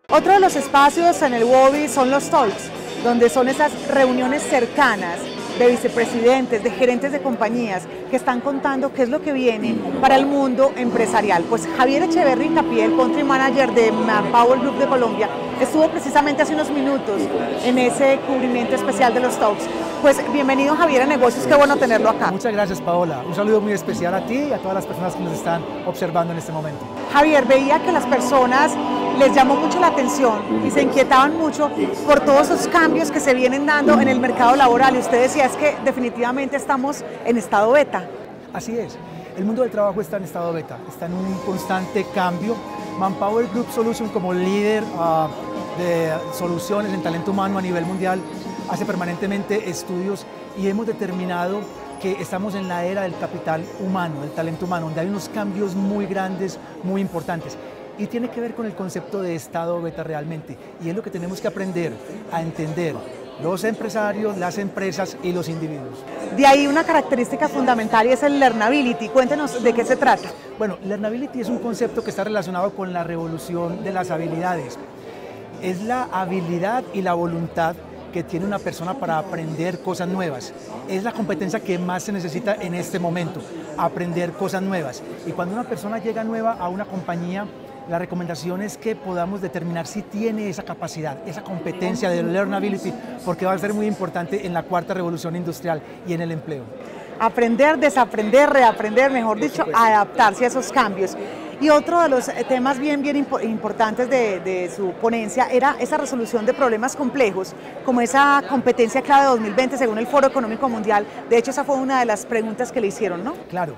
Otro de los espacios en el WOBI son los talks, donde son esas reuniones cercanas de vicepresidentes, de gerentes de compañías que están contando qué es lo que viene para el mundo empresarial. Pues Javier Echeverry Hincapié, el Country Manager de Manpower Group de Colombia, estuvo precisamente hace unos minutos en ese cubrimiento especial de los talks. Pues bienvenido Javier a Negocios, qué bueno tenerlo acá. Muchas gracias Paola, un saludo muy especial a ti y a todas las personas que nos están observando en este momento. Javier, veía que las personas les llamó mucho la atención y se inquietaban mucho por todos esos cambios que se vienen dando en el mercado laboral, y usted decía es que definitivamente estamos en estado beta. Así es, el mundo del trabajo está en estado beta, está en un constante cambio. Manpower Group Solution, como líder de soluciones en talento humano a nivel mundial, hace permanentemente estudios y hemos determinado que estamos en la era del capital humano, del talento humano, donde hay unos cambios muy grandes, muy importantes. Y tiene que ver con el concepto de estado beta realmente. Y es lo que tenemos que aprender a entender los empresarios, las empresas y los individuos. De ahí una característica fundamental y es el learnability. Cuéntenos de qué se trata. Bueno, learnability es un concepto que está relacionado con la revolución de las habilidades. Es la habilidad y la voluntad que tiene una persona para aprender cosas nuevas. Es la competencia que más se necesita en este momento, aprender cosas nuevas. Y cuando una persona llega nueva a una compañía, la recomendación es que podamos determinar si tiene esa capacidad, esa competencia de learnability, porque va a ser muy importante en la cuarta revolución industrial y en el empleo. Aprender, desaprender, reaprender, mejor dicho, adaptarse a esos cambios. Y otro de los temas bien importantes de su ponencia era esa resolución de problemas complejos, como esa competencia clave de 2020 según el Foro Económico Mundial. De hecho, esa fue una de las preguntas que le hicieron, ¿no? Claro.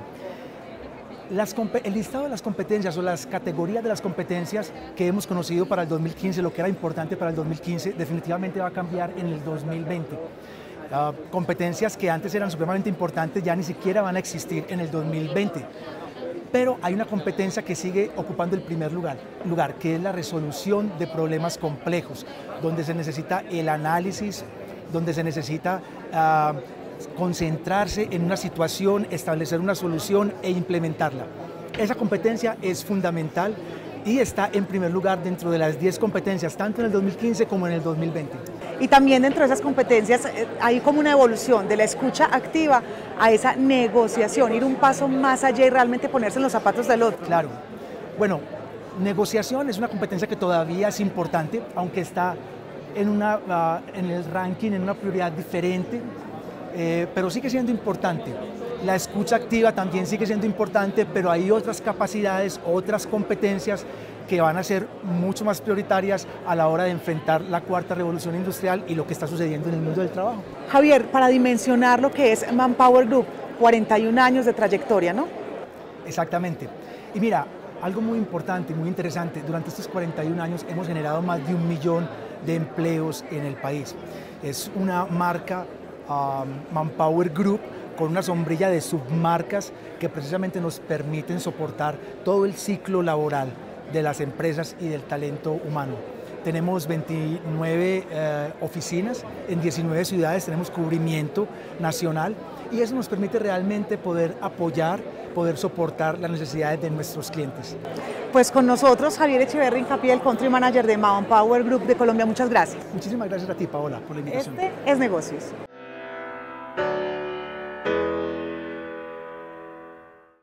El listado de las competencias o las categorías de las competencias que hemos conocido para el 2015, lo que era importante para el 2015, definitivamente va a cambiar en el 2020. Competencias que antes eran supremamente importantes ya ni siquiera van a existir en el 2020. Pero hay una competencia que sigue ocupando el primer lugar, que es la resolución de problemas complejos, donde se necesita el análisis, donde se necesita concentrarse en una situación, establecer una solución e implementarla. Esa competencia es fundamental y está en primer lugar dentro de las 10 competencias, tanto en el 2015 como en el 2020. Y también dentro de esas competencias hay como una evolución de la escucha activa a esa negociación, ir un paso más allá y realmente ponerse en los zapatos del otro. Claro. Bueno, negociación es una competencia que todavía es importante, aunque está en el ranking, en una prioridad diferente, pero sigue siendo importante. La escucha activa también sigue siendo importante, pero hay otras capacidades, otras competencias que van a ser mucho más prioritarias a la hora de enfrentar la cuarta revolución industrial y lo que está sucediendo en el mundo del trabajo. Javier, para dimensionar lo que es Manpower Group, 41 años de trayectoria, ¿no? Exactamente. Y mira, algo muy importante, muy interesante, durante estos 41 años hemos generado más de 1 millón de empleos en el país. Es una marca Manpower Group con una sombrilla de submarcas que precisamente nos permiten soportar todo el ciclo laboral de las empresas y del talento humano. Tenemos 29 oficinas en 19 ciudades, tenemos cubrimiento nacional y eso nos permite realmente poder apoyar, poder soportar las necesidades de nuestros clientes. Pues con nosotros Javier Echeverry Hincapié, el Country Manager de Manpower Group de Colombia. Muchas gracias. Muchísimas gracias a ti, Paola, por la invitación. Este es Negocios.